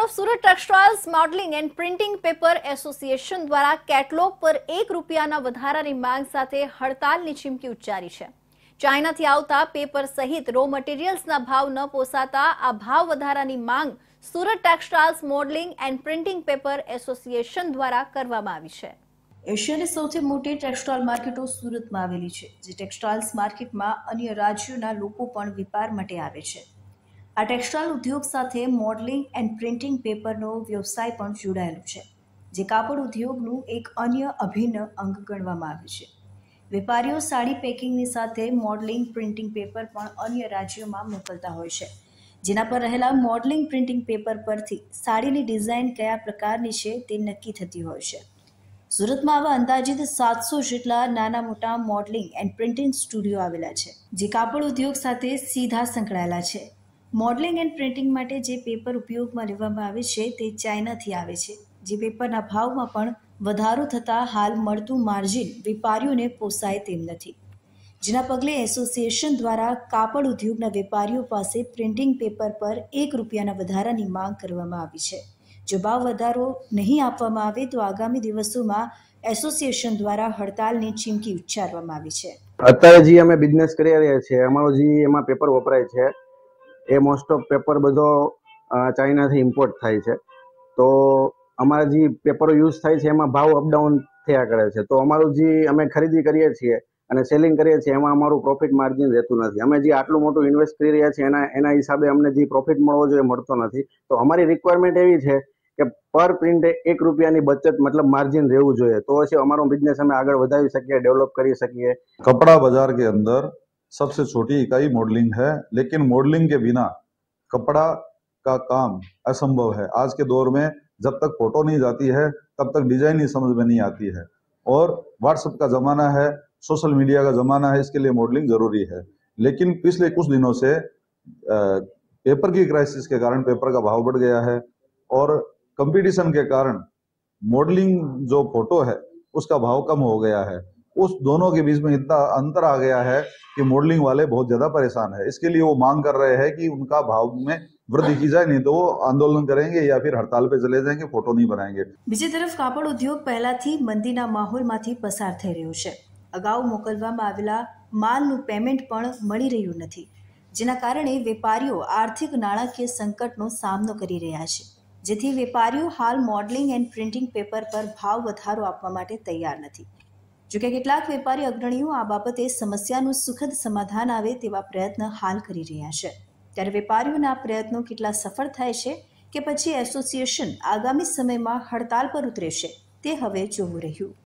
Surat textiles modelling and printing paper association દ્વારા catalogue પર ₹1 વધારાની માંગ સાથે હડતાલની ચીમકી ઉચ્ચારી છે। ચાઇનાથી આવતા પેપર સહિત રો મટીરિયલ્સના ભાવ ન પોસાતા આ ભાવ વધારાની માંગ Surat textiles modelling and printing paper association દ્વારા કરવામાં આવી છે। એશિયાની સૌથી મોટી ટેક્સટાઇલ માર્કેટો સુરતમાં આવેલી છે, જે ટેક્સટાઇલ્સ માર્કેટમાં અન્ય રાજ્યોના લોકો પણ વેપાર માટે આવે છે। આ ટેક્સટાઇલ ઉદ્યોગ સાથે મોડલિંગ એન્ડ પ્રિન્ટિંગ પેપરનો વ્યવસાય પણ જોડાયેલો છે, જે કાપડ ઉદ્યોગનું એક અન્ય અભિન્ન અંગ ગણવામાં આવે છે। વેપારીઓ સાડી પેકિંગની સાથે મોડલિંગ પ્રિન્ટિંગ પેપર પણ અન્ય રાજ્યોમાં મોકલતા હોય છે, જેના પર રહેલા મોડલિંગ પ્રિન્ટિંગ પેપર પરથી સાડીની ડિઝાઇન કયા પ્રકારની છે તે નક્કી થતી હોય છે। સુરતમાં આવા અંદાજિત 700 જેટલા નાના મોટા મોડલિંગ એન્ડ પ્રિન્ટિંગ સ્ટુડિયો આવેલા છે, જે કાપડ ઉદ્યોગ સાથે સીધા સંકળાયેલા છે। મોડલિંગ એન્ડ પ્રિન્ટિંગ માટે જે પેપર ઉપયોગમાં લેવામાં આવે છે તે ચાઇનાથી આવે છે, જે પેપરના ભાવમાં પણ વધારો થતાં હાલ મળતું માર્જિન વેપારીઓને પોસાય તેમ નથી, જેના પગલે એસોસિએશન દ્વારા કાપડ ઉદ્યોગના વેપારીઓ પાસે પ્રિન્ટિંગ પેપર પર ₹1 વધારાની માંગ કરવામાં આવી છે। જો ભાવ વધારો નહીં આપવામાં આવે તો આગામી દિવસોમાં એસોસિએશન દ્વારા હડતાલની ચીમકી ઉચ્ચારવામાં આવી છે। અત્યારે જે અમે બિઝનેસ કરી રહ્યા છીએ, અમારો જે એમાં પેપર વપરાય છે એ મોસ્ટ ઓફ પેપર બધો ચાઇનાથી ઇમ્પોર્ટ થાય છે, તો અમારા જે પેપરો યુઝ થાય છે એમાં ભાવ અપડાઉન થયા કરે છે। તો અમારું જે અમે ખરીદી કરીએ છીએ અને સેલિંગ કરીએ છીએ એમાં અમારું પ્રોફિટ માર્જિન રહેતું નથી। અમે જે આટલું મોટું ઇન્વેસ્ટ કરી રહ્યા છીએ એના હિસાબે અમને જે પ્રોફિટ મળવો જોઈએ મળતો નથી। તો અમારી રિક્વાયરમેન્ટ એવી છે કે પર પ્રિન્ટ ₹1ની બચત મતલબ માર્જિન રહેવું જોઈએ, તો પછી અમારો બિઝનેસ અમે આગળ વધાવી શકીએ, डेवलप કરી શકીએ। कपड़ा बाजार के अंदर सबसे छोटी इकाई मॉडलिंग है, लेकिन मॉडलिंग के बिना कपड़ा का काम असंभव है। आज के दौर में जब तक फोटो नहीं जाती है तब तक डिजाइन ही समझ में नहीं आती है, और व्हाट्सएप का जमाना है, सोशल मीडिया का जमाना है, इसके लिए मॉडलिंग जरूरी है। लेकिन पिछले कुछ दिनों से पेपर की क्राइसिस के कारण पेपर का भाव बढ़ गया है, और कंपटीशन के कारण मॉडलिंग जो फोटो है उसका भाव कम हो गया है। उस दोनों के बीच में इतना अंतर आ गया है कि मॉडलिंग वाले बहुत ज्यादा परेशान है। इसके लिए वो मांग कर रहे हैं कि उनका भाव में वृद्धि की जाए, नहीं तो वो आंदोलन करेंगे या फिर हड़ताल पे चले जाएंगे, फोटो नहीं बनाएंगे। બીજી તરફ કાપડ ઉદ્યોગ પહેલાથી મંદીના માહોલમાંથી પસાર થઈ રહ્યો છે। અગાઉ મોકલવામાં આવેલા માલનું પેમેન્ટ પણ મળી રહ્યું નથી, જેના કારણે વેપારીઓ આર્થિક નાણાકીય સંકટનો સામનો કરી રહ્યા છે, જેથી વેપારીઓ હાલ મોડલિંગ એન્ડ પ્રિન્ટિંગ પેપર પર ભાવ વધારો આપવા માટે તૈયાર નથી। જોકે કેટલાક વેપારી અગ્રણીઓ આ બાબતે સમસ્યાનું સુખદ સમાધાન આવે તેવા પ્રયત્ન હાલ કરી રહ્યા છે, ત્યારે વેપારીઓના આ પ્રયત્નો કેટલા સફળ થાય છે કે પછી એસોસિએશન આગામી સમયમાં હડતાલ પર ઉતરે છે તે હવે જોવું રહ્યું।